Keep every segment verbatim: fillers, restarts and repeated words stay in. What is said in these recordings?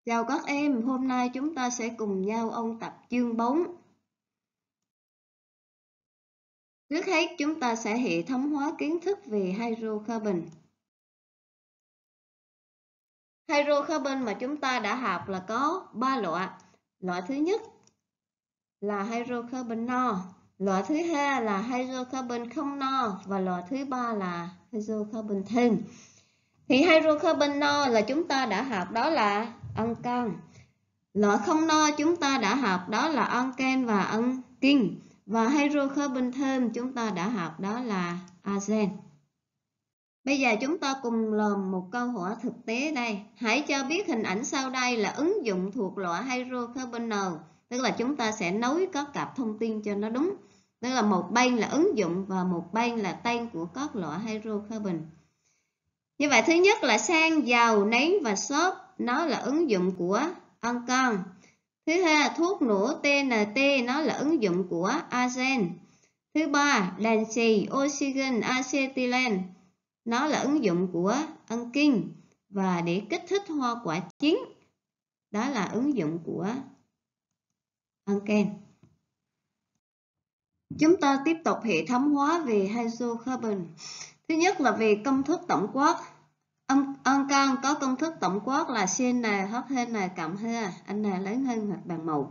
Chào các em, hôm nay chúng ta sẽ cùng nhau ôn tập chương bốn. Trước hết chúng ta sẽ hệ thống hóa kiến thức về hydrocarbon. Hydrocarbon mà chúng ta đã học là có ba loại. Loại thứ nhất là hydrocarbon no, loại thứ hai là hydrocarbon không no và loại thứ ba là hydrocarbon thêm. Thì hydrocarbon no là chúng ta đã học đó là argon. Loại không no chúng ta đã học đó là argon và alkene. Và hydrocarbon thêm chúng ta đã học đó là arsen. Bây giờ chúng ta cùng làm một câu hỏi thực tế đây. Hãy cho biết hình ảnh sau đây là ứng dụng thuộc loại hydrocarbon nào. Tức là chúng ta sẽ nối các cặp thông tin cho nó đúng. Tức là một bên là ứng dụng và một bên là tên của các loại hydrocarbon. Như vậy thứ nhất là xăng, dầu, nến và xốp. Nó là ứng dụng của argon. Thứ hai, thuốc nổ tê en tê nó là ứng dụng của arsen. Thứ ba, đèn xì, oxygen, acetylene nó là ứng dụng của alkene. Và để kích thích hoa quả chín đó là ứng dụng của alkene. Chúng ta tiếp tục hệ thống hóa về hydrocarbon. Thứ nhất là về công thức tổng quát. Argon có công thức tổng quát là xê en hát en cộng hai, N lớn hơn hoặc bằng một.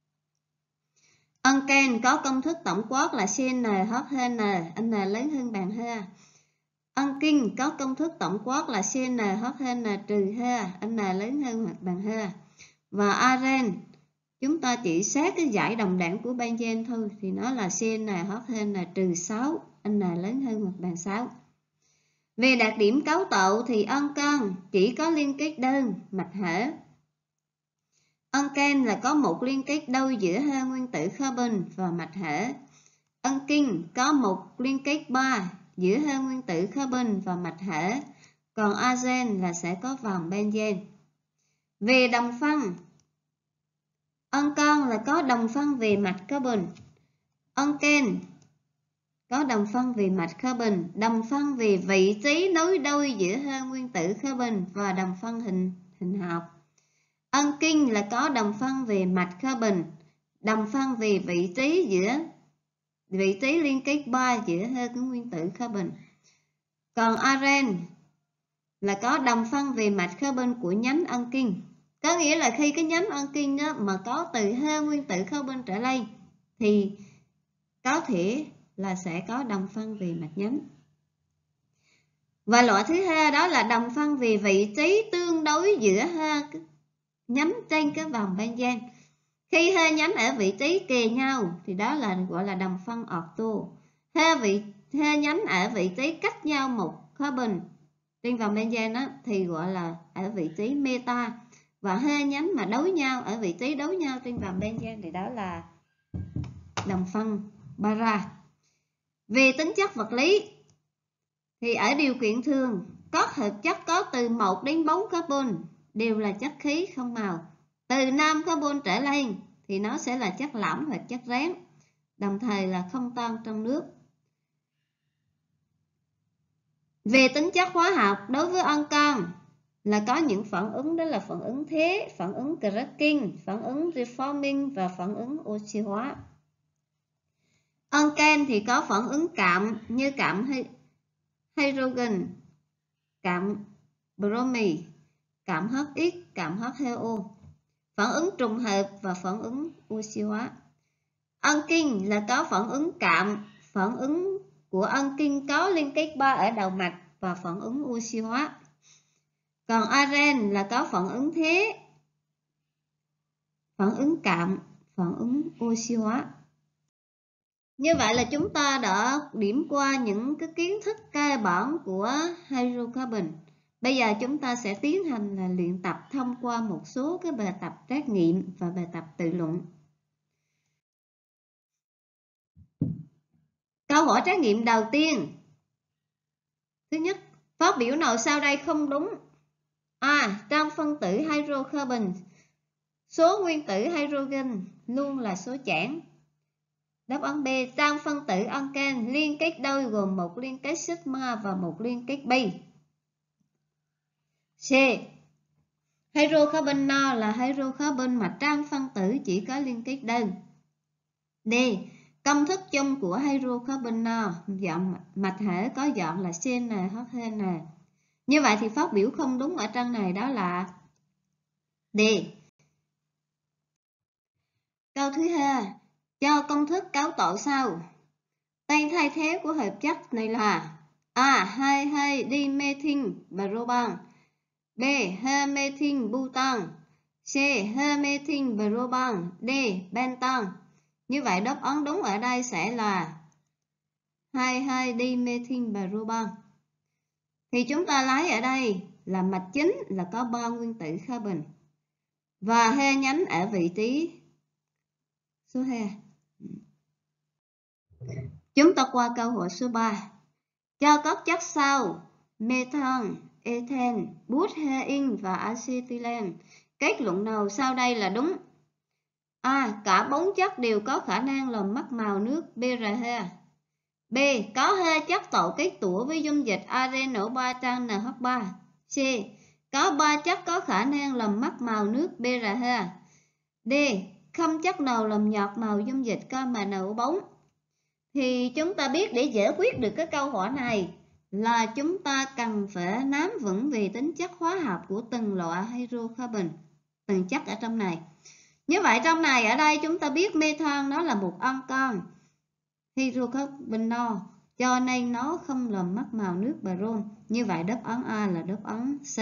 Alkene có công thức tổng quát là xê en hát en, N lớn hơn bằng hai. Alkene có công thức tổng quát là xê en hát en trừ hai, N lớn hơn hoặc bằng hai. Và arsen chúng ta chỉ xét cái giải đồng đẳng của benzen thôi thì nó là xê en hát en trừ sáu, N lớn hơn hoặc bằng sáu. Về đặc điểm cấu tạo thì argon chỉ có liên kết đơn mạch hở. Alkene là có một liên kết đôi giữa hai nguyên tử carbon và mạch hở. Alkene có một liên kết ba giữa hai nguyên tử carbon và mạch hở. Còn arsen là sẽ có vòng benzen. Về đồng phân, argon là có đồng phân về mạch carbon. Alkene có đồng phân về mạch carbon, đồng phân về vị trí nối đôi giữa hai nguyên tử carbon và đồng phân hình hình học. Alkene là có đồng phân về mạch carbon, đồng phân về vị trí giữa vị trí liên kết ba giữa hai cái nguyên tử carbon. Còn arsen là có đồng phân về mạch carbon của nhánh alkene. Có nghĩa là khi cái nhánh alkene mà có từ hai nguyên tử carbon trở lên thì có thể là sẽ có đồng phân về mạch nhánh. Và loại thứ hai đó là đồng phân về vị trí tương đối giữa hai nhánh trên cái vòng benzen. Khi hai nhánh ở vị trí kề nhau thì đó là gọi là đồng phân ortho. Hai vị hai nhánh ở vị trí cách nhau một carbon trên vòng benzen đó thì gọi là ở vị trí meta. Và hai nhánh mà đối nhau ở vị trí đối nhau trên vòng benzen thì đó là đồng phân para. Về tính chất vật lý thì ở điều kiện thường các hợp chất có từ một đến bốn carbon đều là chất khí không màu. Từ năm carbon trở lên thì nó sẽ là chất lỏng hoặc chất rắn, đồng thời là không tan trong nước. Về tính chất hóa học, đối với argon là có những phản ứng đó là phản ứng thế, phản ứng cracking, phản ứng reforming và phản ứng oxy hóa. Alkene thì có phản ứng cảm như cảm hydrogen, cảm bromine, cảm hát ích, cảm hát hai o, phản ứng trùng hợp và phản ứng oxy hóa. Alkene là có phản ứng cảm, phản ứng của alkene có liên kết ba ở đầu mạch và phản ứng oxy hóa. Còn arsen là có phản ứng thế, phản ứng cảm, phản ứng oxy hóa. Như vậy là chúng ta đã điểm qua những cái kiến thức cơ bản của hydrocarbon. Bây giờ chúng ta sẽ tiến hành là luyện tập thông qua một số cái bài tập trắc nghiệm và bài tập tự luận. Câu hỏi trắc nghiệm đầu tiên. Thứ nhất, phát biểu nào sau đây không đúng? A. Trong phân tử hydrocarbon, số nguyên tử hydrogen luôn là số chẵn. Đáp án B. Trong phân tử alkene, liên kết đôi gồm một liên kết sigma và một liên kết pi. C. Hydrocarbon no là hydrocarbon mà trang phân tử chỉ có liên kết đơn. D. Công thức chung của hydrocarbon no, dọn mạch thể có dọn là xê en hát en. Như vậy thì phát biểu không đúng ở trang này đó là D. Câu thứ hai, cho công thức cấu tạo sau. Tên thay thế của hợp chất này là A. hai hai dimethyl-propan, B. hai methyl-butan, C. hai methyl-propan, D. pentan. Như vậy đáp án đúng ở đây sẽ là hai hai dimethyl-propan. Thì chúng ta lấy ở đây là mạch chính là có ba nguyên tử carbon và hai nhánh ở vị trí số hai. Chúng ta qua câu hỏi số ba. Cho các chất sau methan, ethane, butane và acetylene. Kết luận nào sau đây là đúng? A. Cả bốn chất đều có khả năng làm mất màu nước bê rờ hai. B. Có hai chất tạo kết tủa với dung dịch aren O ba trang en hát ba. C. Có ba chất có khả năng làm mất màu nước bê rờ hai. D. Không chất nào làm nhạt màu dung dịch ca em en O bốn. Thì chúng ta biết để giải quyết được cái câu hỏi này là chúng ta cần phải nắm vững về tính chất hóa học của từng loại hydrocarbon, từng chất ở trong này. Như vậy trong này ở đây chúng ta biết methan nó là một ancon hydrocarbon no, cho nên nó không làm mất màu nước brom. Như vậy đáp án A là đáp án C.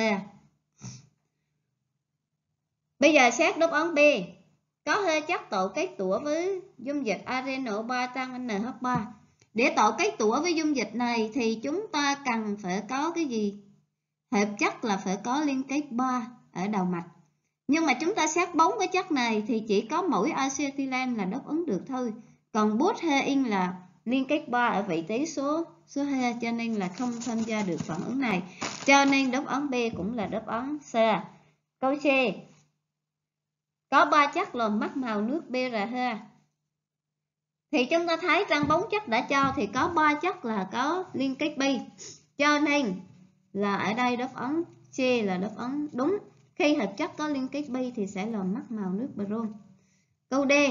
Bây giờ xét đáp án B. Có hai chất tạo kết tủa với dung dịch aren O ba trang en hát ba. Để tạo kết tủa với dung dịch này thì chúng ta cần phải có cái gì? Hợp chất là phải có liên kết ba ở đầu mạch. Nhưng mà chúng ta xét bốn cái chất này thì chỉ có mỗi acetylene là đáp ứng được thôi. Còn butane là liên kết ba ở vị trí số số hai, cho nên là không tham gia được phản ứng này. Cho nên đáp án B cũng là đáp án C. Câu C. Có ba chất làm mất màu nước bê rờ hai. Thì chúng ta thấy trong bốn chất đã cho thì có ba chất là có liên kết bi. Cho nên là ở đây đáp án C là đáp án đúng. Khi hợp chất có liên kết bi thì sẽ làm mất màu nước brom. Câu D.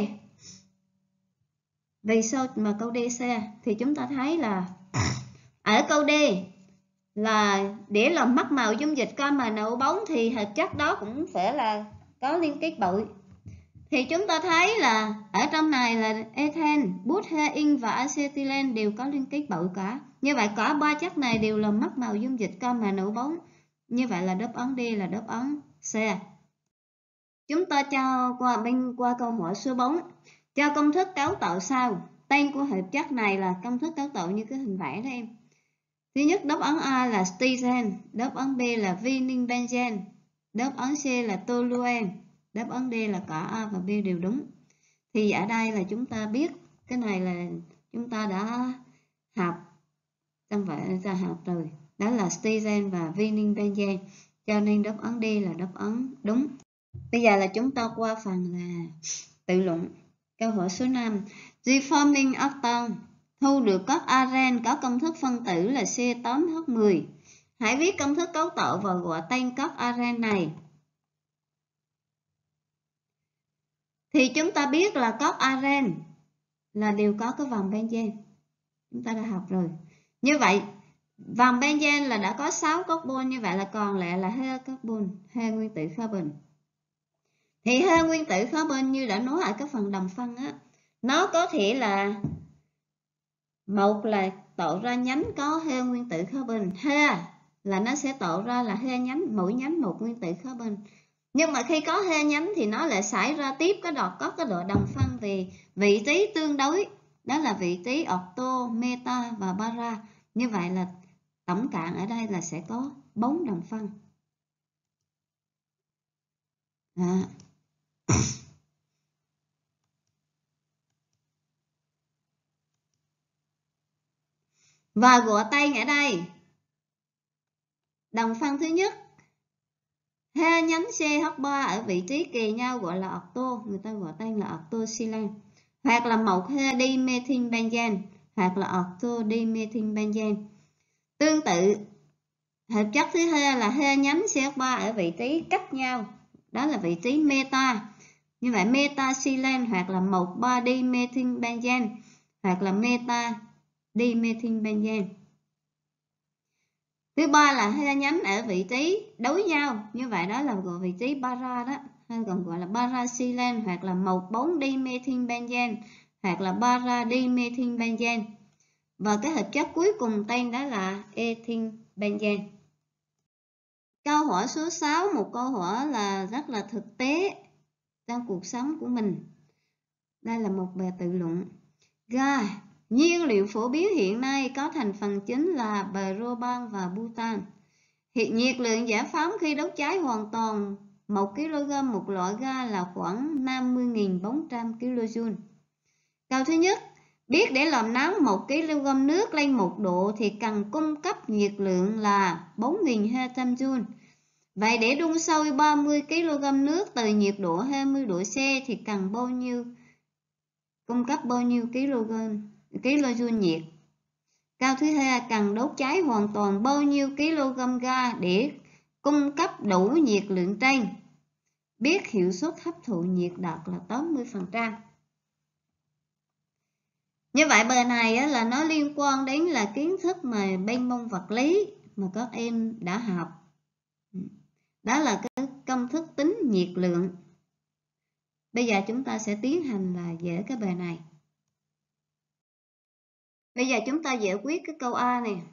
Vì sao mà câu D C? Thì chúng ta thấy là ở câu D là để làm mất màu dung dịch ca em en O bốn thì hợp chất đó cũng phải là có liên kết bụi. Thì chúng ta thấy là ở trong này là ethane, butane và acetylene đều có liên kết bụi cả. Như vậy cả ba chất này đều làm mất màu dung dịch ca em en O bốn. Như vậy là đáp án D là đáp án C. Chúng ta cho qua bên qua câu hỏi số bốn. Cho công thức cấu tạo sau. Tên của hợp chất này là công thức cấu tạo như cái hình vẽ đó em. Thứ nhất đáp án A là styrene, đáp án B là vinyl benzene, đáp án C là toluene, đáp án D là cả A và B đều đúng. Thì ở đây là chúng ta biết cái này là chúng ta đã học trong vậy ra học rồi, đó là styrene và vinyl benzene, cho nên đáp án D là đáp án đúng. Bây giờ là chúng ta qua phần là tự luận. Câu hỏi số năm. Reforming octane thu được các aren có công thức phân tử là C tám H mười. Hãy viết công thức cấu tạo và gọi tên các aren này. Thì chúng ta biết là các aren là đều có cái vòng benzen. Chúng ta đã học rồi. Như vậy, vòng benzen là đã có sáu carbon, như vậy là còn lại là hai carbon, hai nguyên tử carbon. Thì hai nguyên tử carbon như đã nói ở cái phần đồng phân á, nó có thể là một là tạo ra nhánh có hai nguyên tử carbon, hai là nó sẽ tạo ra là hai nhánh, mỗi nhánh một nguyên tử carbon. Nhưng mà khi có hai nhánh thì nó lại xảy ra tiếp cái đoạn có cái độ đồng phân về vị trí tương đối, đó là vị trí octo, meta và para. Như vậy là tổng cộng ở đây là sẽ có bốn đồng phân. À. Và gọi tên ở đây. Đồng phân thứ nhất, hai nhánh C H ba ở vị trí kề nhau gọi là octo, người ta gọi tên là octosilane. Hoặc là một hai dimethyl benzene, hoặc là octo dimethyl benzene. Tương tự, Hợp chất thứ hai là hai nhánh xê hát ba ở vị trí cách nhau, đó là vị trí meta. Như vậy metaxylene hoặc là một ba dimethyl hoặc là meta dimethyl. Thứ ba là hai nhánh ở vị trí đối nhau, như vậy đó là gọi vị trí para đó, hay còn gọi là paraxylene hoặc là một bốn dimethyl hoặc là para dimethyl. Và cái hợp chất cuối cùng tên đó là ethyl benzene. Câu hỏi số sáu, một câu hỏi là rất là thực tế trong cuộc sống của mình. Đây là một bài tự luận. Ga, nhiên liệu phổ biến hiện nay có thành phần chính là propan và butan. Hiện nhiệt lượng giải phóng khi đốt cháy hoàn toàn một ki lô gam một loại ga là khoảng năm mươi nghìn bốn trăm ki lô joule. Câu thứ nhất, biết để làm nóng một ki lô gam nước lên một độ thì cần cung cấp nhiệt lượng là bốn nghìn hai trăm joule. Vậy để đun sôi ba mươi ki lô gam nước từ nhiệt độ hai mươi độ C thì cần bao nhiêu, cung cấp bao nhiêu kg kJ nhiệt? Câu thứ hai, cần đốt cháy hoàn toàn bao nhiêu kg ga để cung cấp đủ nhiệt lượng trên? Biết hiệu suất hấp thụ nhiệt đạt là tám mươi phần trăm. Như vậy bài này là nó liên quan đến là kiến thức mà bên môn vật lý mà các em đã học. Đó là cái công thức tính nhiệt lượng. Bây giờ chúng ta sẽ tiến hành là giải cái bài này. Bây giờ chúng ta giải quyết cái câu A này.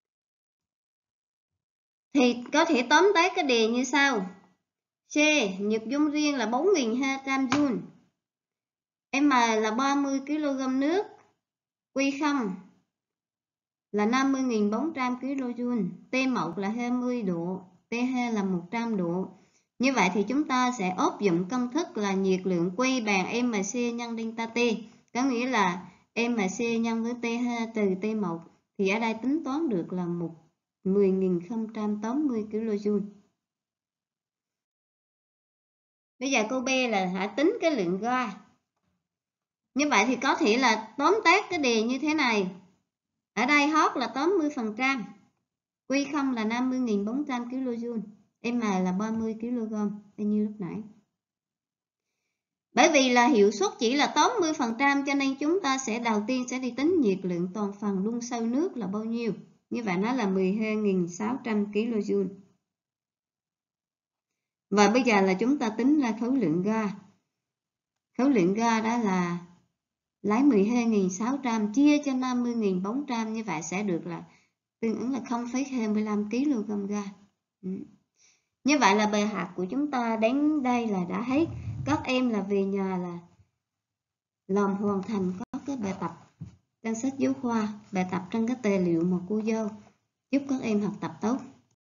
Thì có thể tóm tắt cái đề như sau. C, nhiệt dung riêng là bốn nghìn hai trăm joule. M là ba mươi ki lô gam nước. Q không là năm mươi nghìn bốn trăm ki lô joule. T một là hai mươi độ. T hai là một trăm độ. Như vậy thì chúng ta sẽ áp dụng công thức là nhiệt lượng Q bằng mc nhân delta T. Có nghĩa là mc nhân với T hai từ T một. Thì ở đây tính toán được là mười nghìn không trăm tám mươi ki lô joule. Bây giờ câu B là hãy tính cái lượng ga. Như vậy thì có thể là tóm tắt cái đề như thế này. Ở đây H là tám mươi phần trăm. Q không là năm mươi nghìn bốn trăm ki lô joule. M là ba mươi ki lô gam như lúc nãy. Bởi vì là hiệu suất chỉ là tám mươi phần trăm cho nên chúng ta sẽ đầu tiên sẽ đi tính nhiệt lượng toàn phần đun sôi nước là bao nhiêu. Như vậy nó là mười hai nghìn sáu trăm ki lô joule. Và bây giờ là chúng ta tính ra khối lượng ga. Khối lượng ga đó là lấy mười hai nghìn sáu trăm chia cho năm mươi nghìn bốn trăm, như vậy sẽ được là tương ứng là không phẩy hai mươi lăm ki lô gam ga. Ừ. Như vậy là bài học của chúng ta đến đây là đã hết. Các em là về nhà là làm hoàn thành các cái bài tập trong sách giáo khoa, bài tập trong cái tài liệu mà cô giao, giúp các em học tập tốt.